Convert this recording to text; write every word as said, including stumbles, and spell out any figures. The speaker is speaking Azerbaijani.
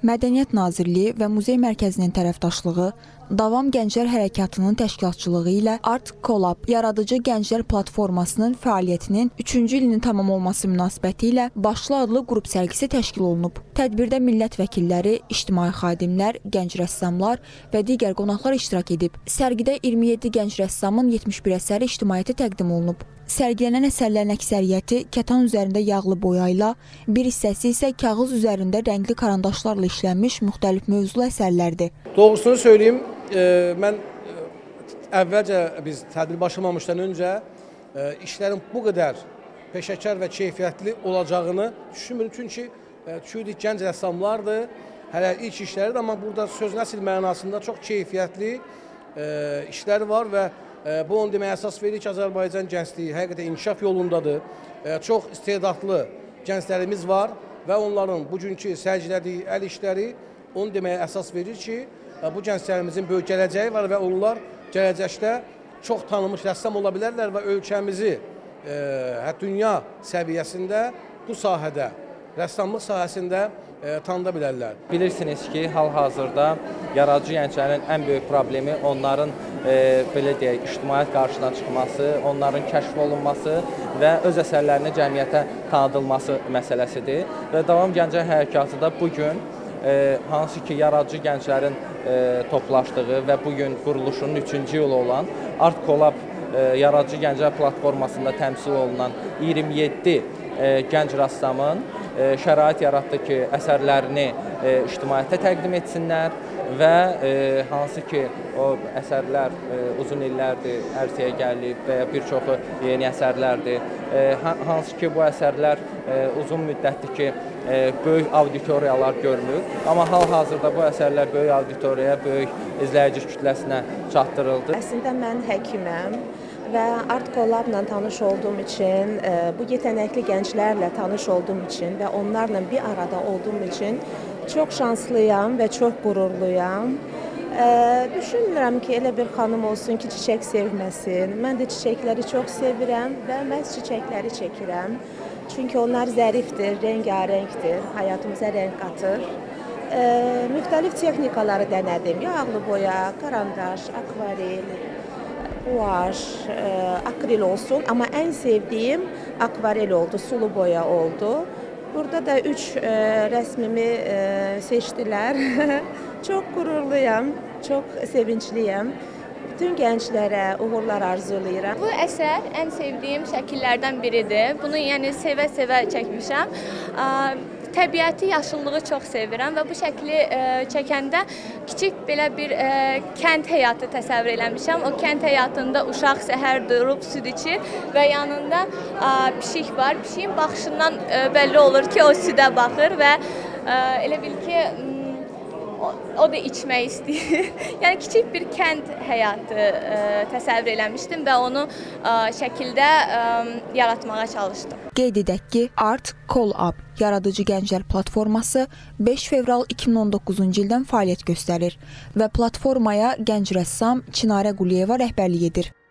Mədəniyyət Nazirliyi və Muzey Mərkəzinin tərəfdaşlığı, Davam Gənclər Hərəkatının təşkilatçılığı ilə Art Collab yaradıcı gənclər platformasının fəaliyyətinin üçüncü ilinin tamam olması münasibəti ilə Başlı adlı qrup sərgisi təşkil olunub. Tədbirdə millət vəkilləri, ictimai xadimlər, gənc rəssamlar və digər qonaqlar iştirak edib. Sərgidə iyirmi yeddi gənc rəssamın yetmiş bir əsəri ictimaiyyətə təqdim olunub. Sərgilənən əsərlərin əksəriyyəti kətan üzərində yağlı boyayla, bir hissəsi isə kağız üzərində rəngli karandaşlarla işlənmiş müxtəlif mövzulu əsərlərdir. Doğrusunu söyleyeyim, e, mən e, əvvəlcə biz tədbir başlamamışdan öncə e, işlərin bu qədər peşəkar və keyfiyyətli olacağını düşünmürüm. Çünki e, çünki gənc rəssamlardır, hələ ilk işləridir, amma burada söz nəsil mənasında çox keyfiyyətli e, işləri var və bu onu deməyə əsas verir ki, Azərbaycan gəncliyi həqiqətən inkişaf yolundadır. Çox istedadlı gənclərimiz var və onların bugünkü sərgilədiyi əl işləri onu deməyə əsas verir ki, bu gənclərimizin böyük gələcəyi var və onlar gələcəkdə çox tanınmış rəssam ola bilərlər və ölkəmizi e, dünya səviyyəsində bu sahədə, rəssamlıq sahəsində e, tanıda bilərlər. Bilirsiniz ki, hal-hazırda yaradıcı gənclərin ən böyük problemi onların e, belə deyək, ictimaiyyət qarşısına çıxması, onların kəşf olunması və öz əsərlərini cəmiyyətə tanıdılması məsələsidir. Və Davam Gənclər Hərəkatı da bugün e, hansı ki, yaradıcı gənclərin e, toplaşdığı və bugün quruluşunun üçüncü yılı olan Art Collab e, yaradıcı gənclər platformasında təmsil olunan iyirmi yeddi e, gənc rəssamın E, şərait yaratdı ki, əsərlərini e, ictimaiyyətə təqdim etsinlər və e, hansı ki, o əsərlər e, uzun illərdir ərsəyə gəlib və ya bir çoxu yeni əsərlərdir. E, hansı ki, bu əsərlər e, uzun müddətdir ki, e, böyük auditoriyalar görmür. Amma hal-hazırda bu əsərlər böyük auditoriyaya, böyük izləyici kütləsinə çatdırıldı. Əslində mən həkiməm. Və Art Collab'la tanış olduğum için, bu yetenekli gençlerle tanış olduğum için ve onlarla bir arada olduğum için çok şanslıyam ve çok gururluyam. E, düşünmürəm ki, elə bir xanım olsun ki, çiçək sevməsin. Mən də çiçəkləri çox sevirəm və məhz çiçəkləri çəkirəm. Çünki onlar zərifdir, rengarenkdir, həyatımıza renk qatır. E, müxtəlif texnikaları denədim. Yağlı boya, karandaş, akvarel, guaj, e, akril olsun, ama en sevdiğim akvarel oldu, sulu boya oldu. Burada da üç e, resmimi e, seçtiler. Çok gururluyum, çok sevinçliyim. Bütün gençlere uğurlar arzulayıram. Bu əsər ən sevdiyim şəkillərdən biridir. Bunu yəni sevə-sevə çəkmişəm. Təbiəti, yaşıllığı çox sevirəm və bu şəkli e, çəkəndə kiçik belə bir e, kənd həyatı təsəvvür eləmişəm. O kənd həyatında uşaq səhər durub süd içir və yanında e, pişik var. Pişiyin baxışından e, bəlli olur ki, o südə baxır və e, elə bil ki, o, o da içmək istəyir. Yəni kiçik bir kənd həyatı e, təsəvvür eləmişdim və onu e, şəkildə e, yaratmağa çalışdım. Qeyd edək ki, Art Collab yaradıcı gənclər platforması beş fevral iki min on doqquzuncu ildən fəaliyyət göstərir və platformaya gənc rəssam Çinarə Quliyeva rəhbərlik edir.